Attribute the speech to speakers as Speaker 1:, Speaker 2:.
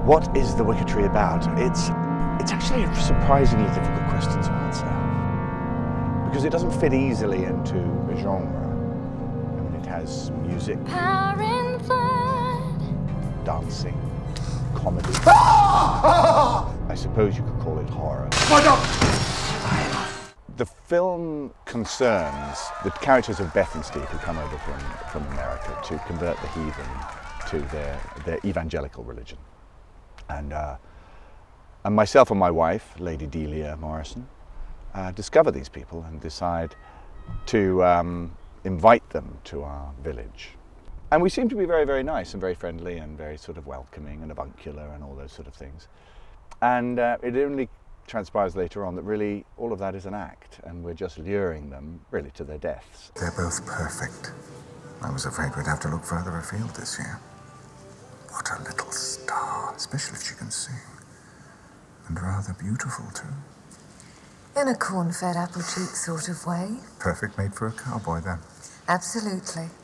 Speaker 1: What is the Wicker Tree about? It's actually a surprisingly difficult question to answer, because it doesn't fit easily into a genre. I mean, it has music,
Speaker 2: Power and blood,
Speaker 1: dancing, comedy. I suppose you could call it horror. The film concerns the characters of Beth and Steve, who come over from America to convert the heathen to their evangelical religion. And myself and my wife, Lady Delia Morrison, discover these people and decide to invite them to our village. And we seem to be very, very nice and very friendly and very sort of welcoming and avuncular and all those sort of things. And it only transpires later on that really all of that is an act, and we're just luring them really to their deaths.
Speaker 3: They're both perfect. I was afraid we'd have to look further afield this year. What a little star, especially if she can sing. And rather beautiful, too.
Speaker 2: in a corn-fed apple cheek sort of way.
Speaker 3: Perfect mate for a cowboy, then.
Speaker 2: Absolutely.